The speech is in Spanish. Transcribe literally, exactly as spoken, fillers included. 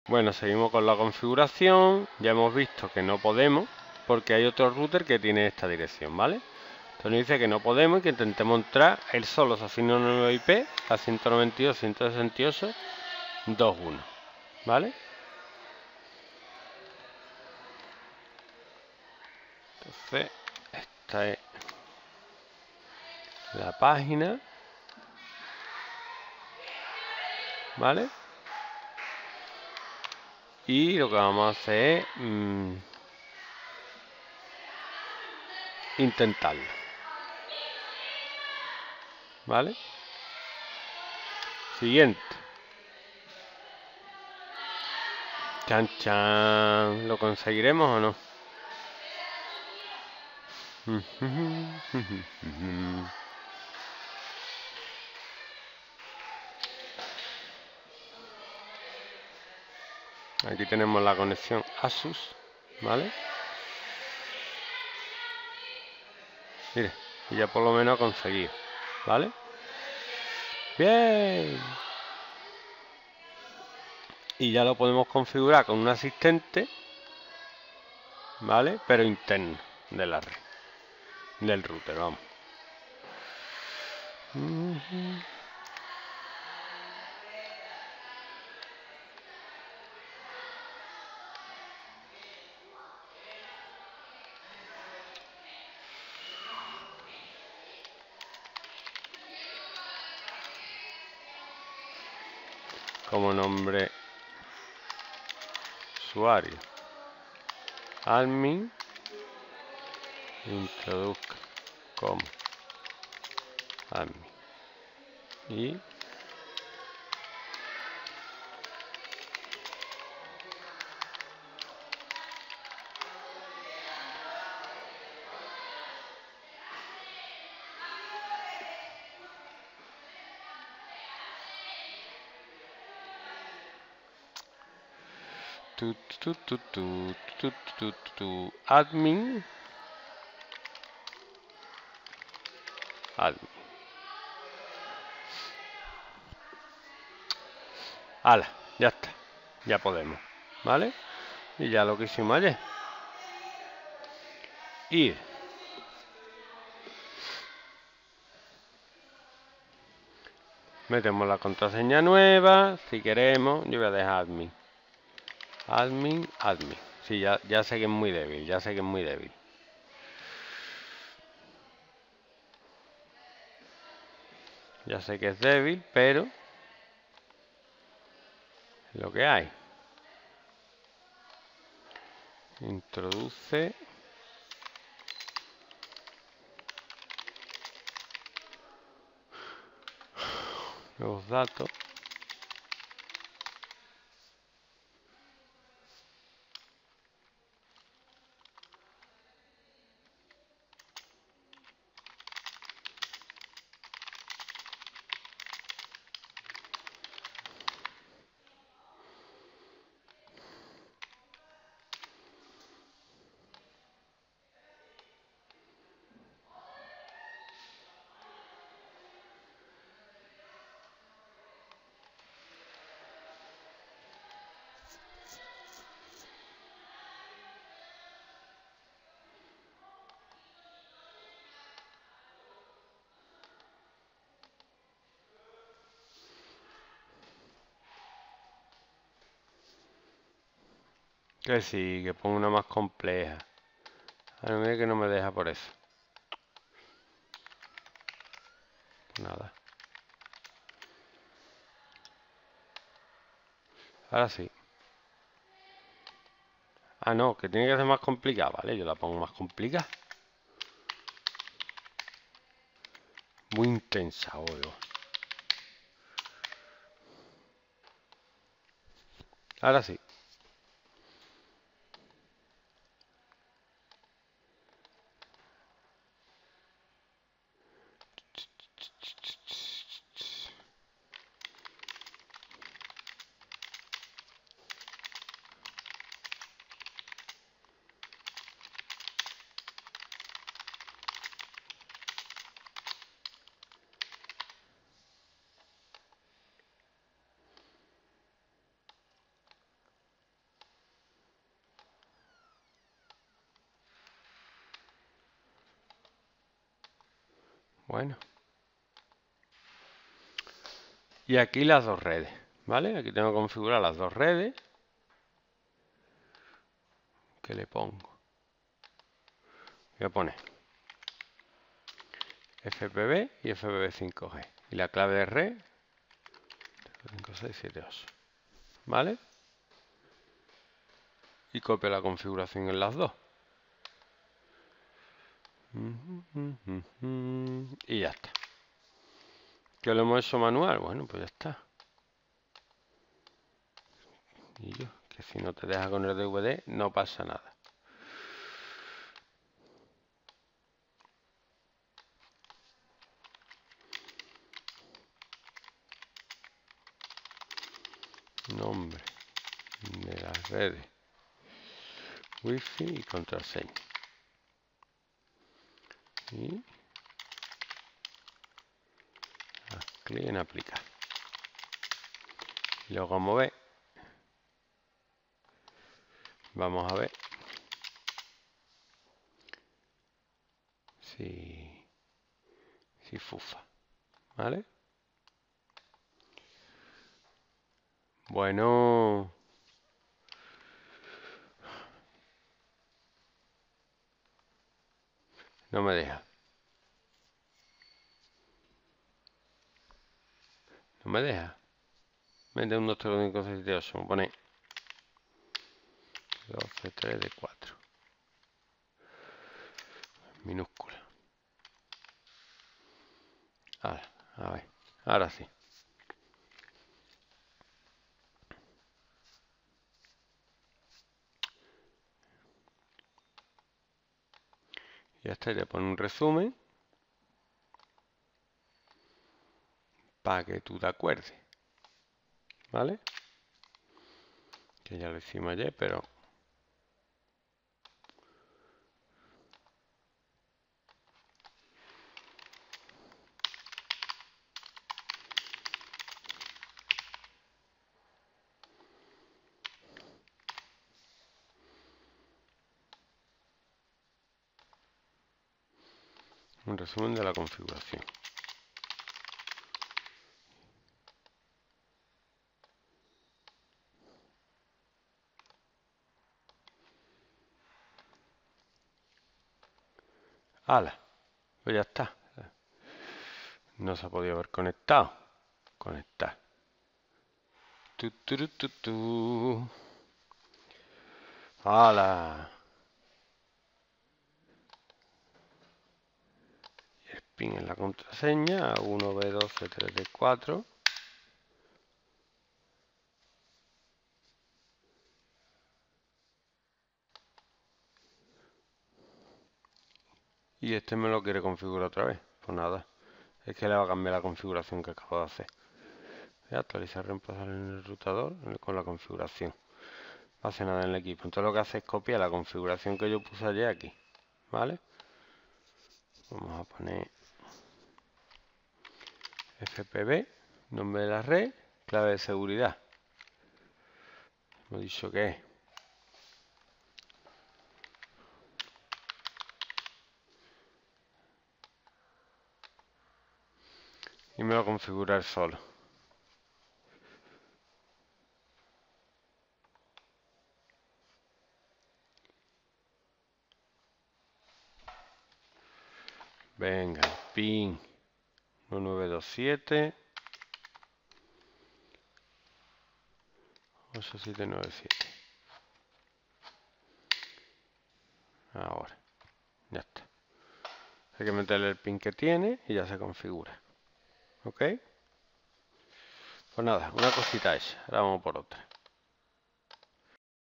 Bueno, seguimos con la configuración. Ya hemos visto que no podemos porque hay otro router que tiene esta dirección, ¿vale? Entonces nos dice que no podemos y que intentemos entrar. Él solo se asigna una nueva I P a ciento noventa y dos punto ciento sesenta y ocho punto dos punto uno, ¿vale? Entonces, esta es la página, ¿vale? Y lo que vamos a hacer es mmm, intentarlo, ¿vale? Siguiente. Chan chan. ¿Lo conseguiremos o no? Aquí tenemos la conexión Asus, ¿vale? Mire, ya por lo menos ha conseguido, ¿vale? Bien. Y ya lo podemos configurar con un asistente, ¿vale? Pero interno de la red, del router, vamos. Como nombre usuario, admin, introduzca como admin y tu, tu, tu, tu, tu, tu, tu, admin admin. Hala, ya está, ya podemos, ¿vale? Y ya lo que hicimos ayer, ir metemos la contraseña nueva, si queremos. Yo voy a dejar admin admin, admin. Sí, ya, ya sé que es muy débil, ya sé que es muy débil. Ya sé que es débil, pero es lo que hay. Introduce los datos. Que sí, que pongo una más compleja. A mí que no me deja por eso. Nada. Ahora sí. Ah, no, que tiene que ser más complicada. Vale, yo la pongo más complicada. Muy intensa, obvio. Ahora sí. Bueno. Y aquí las dos redes, ¿vale? Aquí tengo que configurar las dos redes. ¿Qué le pongo? Voy a poner F P V y F P V cinco G. Y la clave de red cinco seis siete ocho. ¿Vale? Y copio la configuración en las dos. Y ya está. ¿Que lo hemos hecho manual? Bueno, pues ya está. Y yo, que si no te deja con el D V D, no pasa nada. Nombre de las redes Wi-Fi y contraseña. Y clic en aplicar. Y luego vamos a ver. Vamos a ver si, si fufa. ¿Vale? Bueno. No me deja. No me deja. Vende un dos tres cinco seis siete ocho. Me pone doce tres de cuatro. Minúscula. Ahora, a ver. Ahora sí. Y ya está. Le pone un resumen. Para que tú te acuerdes. ¿Vale? Que ya lo hicimos ayer, pero... un resumen de la configuración. ¡Hala! Pues ya está. No se ha podido haber conectado. Conectar. Tu, tu, tu, tu, tu. ¡Hala! Y el pin en la contraseña. uno B doce tres D cuatro. Y este me lo quiere configurar otra vez. Pues nada. Es que le va a cambiar la configuración que acabo de hacer. Voy a actualizar, reemplazar en el routador con la configuración. No hace nada en el equipo. Entonces lo que hace es copiar la configuración que yo puse ayer aquí. ¿Vale? Vamos a poner F P V, nombre de la red, clave de seguridad. Hemos dicho que es y me lo voy a configurar solo. Venga, pin uno nueve dos siete ocho siete nueve siete. Ahora, ya está. Hay que meterle el pin que tiene y ya se configura. ¿Ok? Pues nada, una cosita hecha. Ahora vamos por otra.